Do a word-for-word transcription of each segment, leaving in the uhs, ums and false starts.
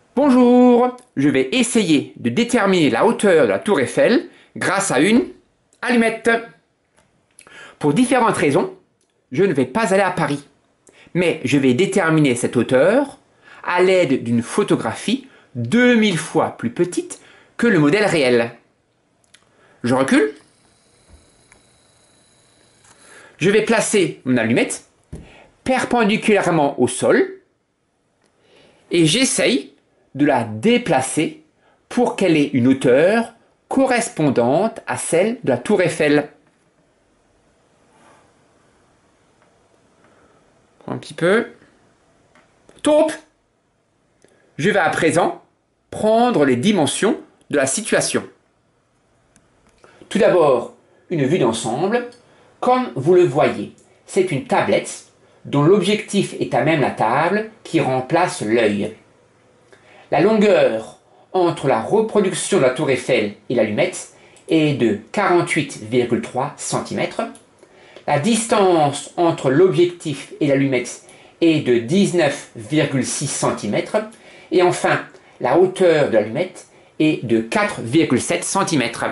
Bonjour, je vais essayer de déterminer la hauteur de la tour Eiffel grâce à une allumette. Pour différentes raisons, je ne vais pas aller à Paris, mais je vais déterminer cette hauteur à l'aide d'une photographie deux mille fois plus petite que le modèle réel. Je recule. Je vais placer mon allumette perpendiculairement au sol et j'essaye de la déplacer pour qu'elle ait une hauteur correspondante à celle de la tour Eiffel. Un petit peu. Top! Je vais à présent prendre les dimensions de la situation. Tout d'abord, une vue d'ensemble. Comme vous le voyez, c'est une tablette dont l'objectif est à même la table qui remplace l'œil. La longueur entre la reproduction de la tour Eiffel et l'allumette est de quarante-huit virgule trois centimètres. La distance entre l'objectif et l'allumette est de dix-neuf virgule six centimètres. Et enfin, la hauteur de l'allumette est de quatre virgule sept centimètres.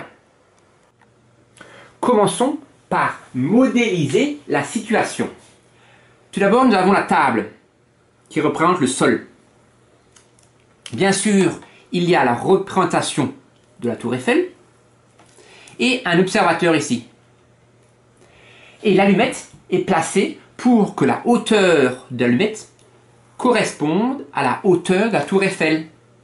Commençons par modéliser la situation. Tout d'abord, nous avons la table qui représente le sol. Bien sûr, il y a la représentation de la tour Eiffel et un observateur ici. Et l'allumette est placée pour que la hauteur de l'allumette corresponde à la hauteur de la tour Eiffel.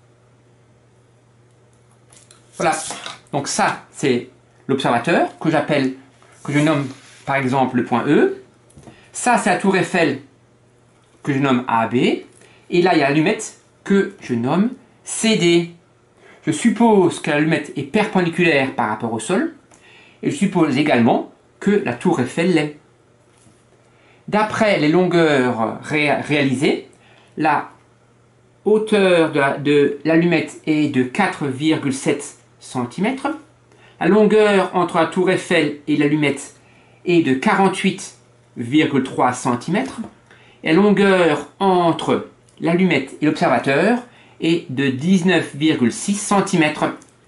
Voilà. Donc ça, c'est l'observateur que j'appelle, que je nomme par exemple le point E. Ça, c'est la tour Eiffel que je nomme A B. Et là, il y a l'allumette que je nomme C D. Je suppose que l'allumette est perpendiculaire par rapport au sol. Et je suppose également que la tour Eiffel l'est. D'après les longueurs ré réalisées, la hauteur de l'allumette est de quatre virgule sept centimètres. La longueur entre la tour Eiffel et l'allumette est de quarante-huit virgule trois centimètres. Et la longueur entre l'allumette et l'observateur est de dix-neuf virgule six centimètres.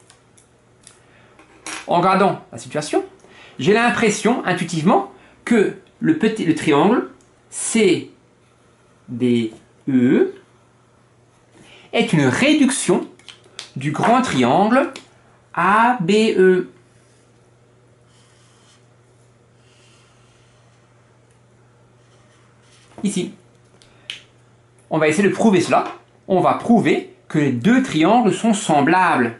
En regardant la situation, j'ai l'impression intuitivement que le, petit, le triangle C D E est une réduction du grand triangle A B E. Ici. On va essayer de prouver cela. On va prouver que les deux triangles sont semblables.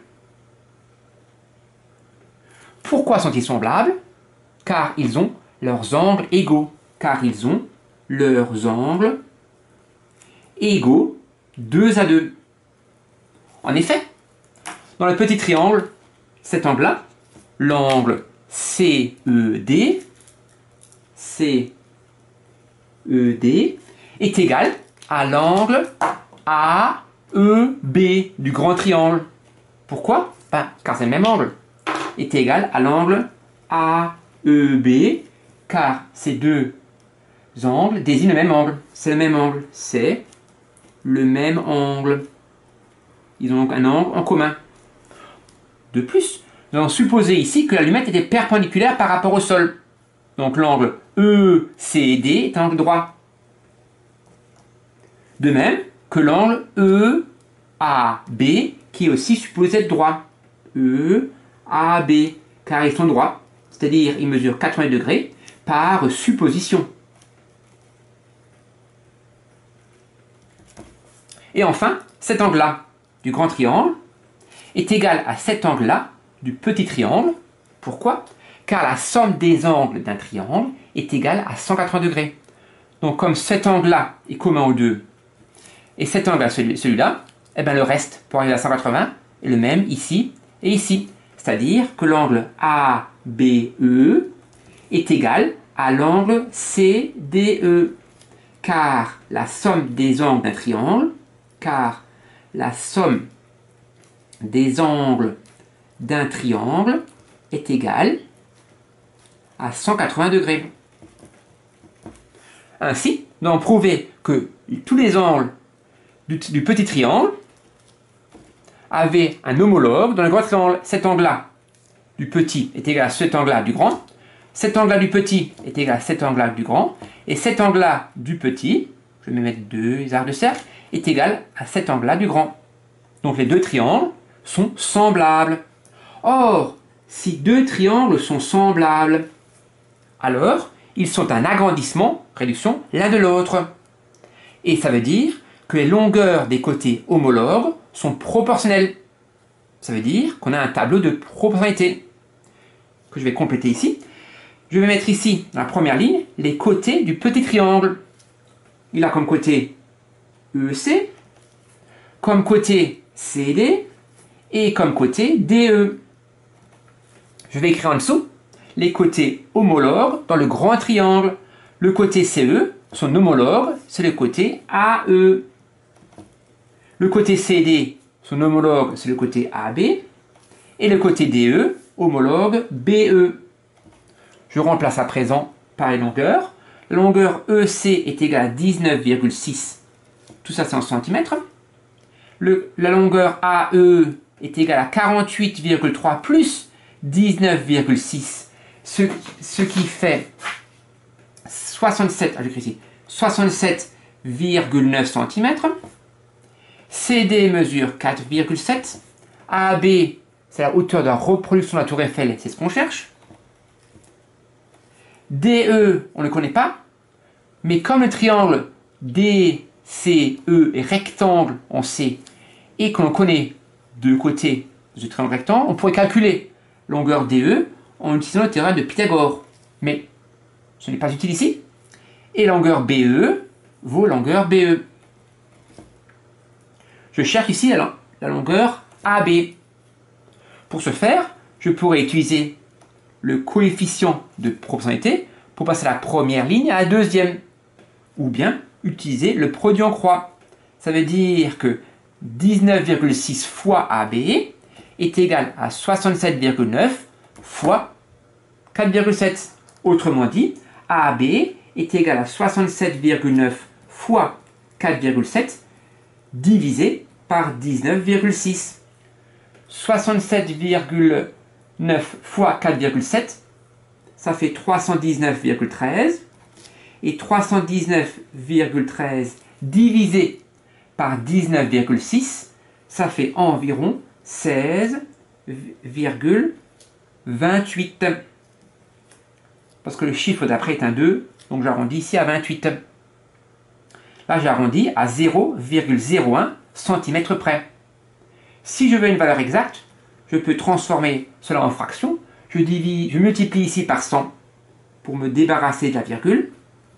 Pourquoi sont-ils semblables? Car ils ont leurs angles égaux. Car ils ont leurs angles égaux deux à deux. En effet, dans le petit triangle, cet angle-là, l'angle C E D, C E D est égal à l'angle A E B du grand triangle. Pourquoi? Ben, car c'est le même angle. Est égal à l'angle A E B, car ces deux angles désignent le même angle. C'est le même angle. C'est le même angle. Ils ont donc un angle en commun. De plus, nous allons supposer ici que l'allumette était perpendiculaire par rapport au sol. Donc l'angle E C D est un angle droit. De même que l'angle E A B qui est aussi supposé être droit. E A B, car ils sont droits, c'est-à-dire ils mesurent quatre-vingts degrés par supposition. Et enfin, cet angle-là du grand triangle est égal à cet angle-là du petit triangle. Pourquoi? Car la somme des angles d'un triangle est égale à cent quatre-vingts degrés. Donc comme cet angle-là est commun aux deux, et cet angle à celui-là, eh bien le reste pour arriver à cent quatre-vingts est le même ici et ici. C'est-à-dire que l'angle A B E est égal à l'angle C D E. Car la somme des angles d'un triangle, car la somme des angles d'un triangle est égale à cent quatre-vingts degrés. Ainsi, nous avons prouvé que tous les angles du, du petit triangle avait un homologue dans le grand triangle. Cet angle-là du petit est égal à cet angle-là du grand. Cet angle-là du petit est égal à cet angle-là du grand. Et cet angle-là du petit, je vais me mettre deux arcs de cercle, est égal à cet angle-là du grand. Donc les deux triangles sont semblables. Or, si deux triangles sont semblables, alors ils sont un agrandissement, réduction, l'un de l'autre. Et ça veut dire que les longueurs des côtés homologues sont proportionnelles. Ça veut dire qu'on a un tableau de proportionnalité que je vais compléter ici. Je vais mettre ici, dans la première ligne, les côtés du petit triangle. Il a comme côté E C, comme côté C D et comme côté D E. Je vais écrire en dessous les côtés homologues dans le grand triangle. Le côté C E, son homologue, c'est le côté A E. Le côté C D, son homologue, c'est le côté A B. Et le côté D E, homologue B E. Je remplace à présent par les longueurs. La longueur E C est égale à dix-neuf virgule six. Tout ça, c'est en centimètres. Le, la longueur A E est égale à quarante-huit virgule trois plus dix-neuf virgule six. Ce, ce qui fait soixante-sept, ah, j'écris ici, soixante-sept virgule neuf centimètres. C D mesure quatre virgule sept. A B, c'est la hauteur de la reproduction de la tour Eiffel, c'est ce qu'on cherche. D E, on ne le connaît pas, mais comme le triangle D C E est rectangle en C, et qu'on connaît deux côtés du triangle rectangle, on pourrait calculer longueur D E en utilisant le théorème de Pythagore. Mais ce n'est pas utile ici. Et longueur B E vaut longueur B E. Je cherche ici la, la longueur A B. Pour ce faire, je pourrais utiliser le coefficient de proportionnalité pour passer la première ligne à la deuxième. Ou bien utiliser le produit en croix. Ça veut dire que dix-neuf virgule six fois A B est égal à soixante-sept virgule neuf fois quatre virgule sept. Autrement dit, A B est égal à soixante-sept virgule neuf fois quatre virgule sept divisé par dix-neuf virgule six. soixante-sept virgule neuf fois quatre virgule sept, ça fait trois cent dix-neuf virgule treize. Et trois cent dix-neuf virgule treize divisé par dix-neuf virgule six, ça fait environ seize virgule vingt-huit. Parce que le chiffre d'après est un deux, donc j'arrondis ici à vingt-huit. Là, j'arrondis à zéro virgule zéro un centimètres près. Si je veux une valeur exacte, je peux transformer cela en fraction. Je, divise, je multiplie ici par cent pour me débarrasser de la virgule.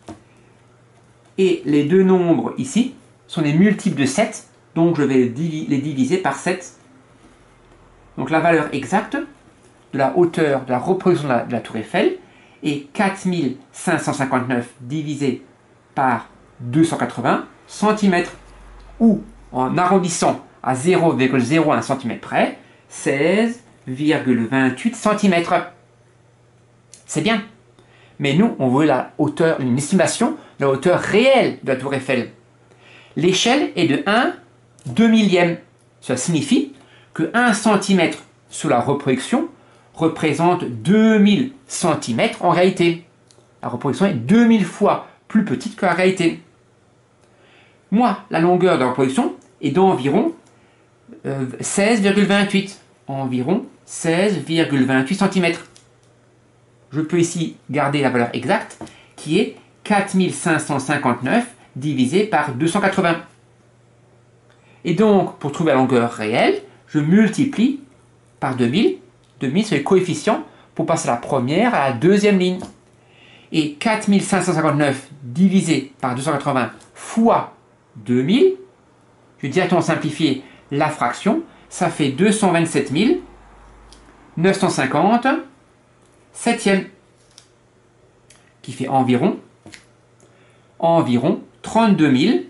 Et les deux nombres ici sont des multiples de sept, donc je vais les diviser par sept. Donc la valeur exacte de la hauteur de la reproduction de la, de la tour Eiffel est quatre mille cinq cent cinquante-neuf divisé par deux cent quatre-vingts centimètres, ou en arrondissant à zéro virgule zéro un centimètre près, seize virgule vingt-huit centimètres. C'est bien. Mais nous, on veut la hauteur, une estimation de la hauteur réelle de la tour Eiffel. L'échelle est de un deux millième. Cela signifie que un centimètre sous la reproduction représente deux mille centimètres en réalité. La reproduction est deux mille fois plus petite que la réalité. Moi, la longueur de la reproduction est d'environ euh, seize virgule vingt-huit. Environ seize virgule vingt-huit centimètres. Je peux ici garder la valeur exacte qui est quatre mille cinq cent cinquante-neuf divisé par deux cent quatre-vingts. Et donc, pour trouver la longueur réelle, je multiplie par deux mille. deux mille, c'est le coefficient pour passer à la première à la deuxième ligne. Et quatre mille cinq cent cinquante-neuf divisé par deux cent quatre-vingts fois deux mille, je vais directement simplifier la fraction, ça fait deux cent vingt-sept mille neuf cent cinquante septième, qui fait environ, environ trente-deux mille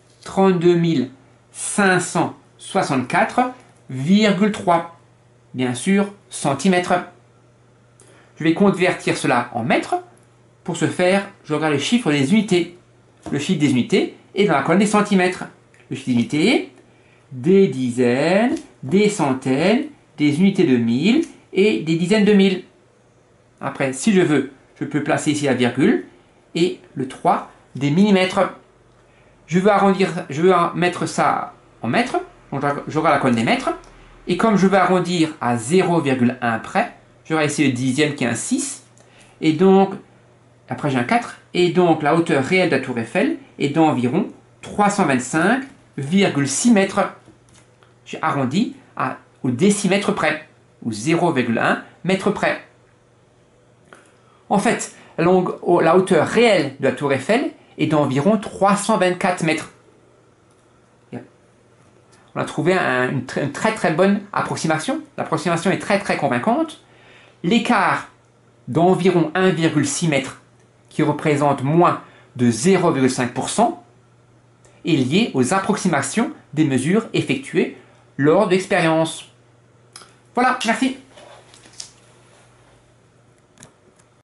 cinq cent soixante-quatre virgule trois, bien sûr, centimètres. Je vais convertir cela en mètres. Pour ce faire, je regarde le chiffre des unités. Le chiffre des unités est dans la colonne des centimètres. Le chiffre des unités est des dizaines, des centaines, des unités de mille et des dizaines de mille. Après, si je veux, je peux placer ici la virgule et le trois des millimètres. Je veux arrondir, je veux mettre ça en mètres, donc j'aurai la colonne des mètres. Et comme je veux arrondir à zéro virgule un près, j'aurai ici le dixième qui est un six. Et donc, après j'ai un quatre. Et donc la hauteur réelle de la tour Eiffel est d'environ trois cent vingt-cinq virgule six mètres. J'ai arrondi à, au décimètre près, ou zéro virgule un mètre près. En fait, la, longue, la hauteur réelle de la tour Eiffel est d'environ trois cent vingt-quatre mètres. On a trouvé un, une, une très très bonne approximation. L'approximation est très très convaincante. L'écart d'environ un virgule six mètres, qui représente moins de zéro virgule cinq pour cent, est lié aux approximations des mesures effectuées lors de l'expérience. Voilà, merci.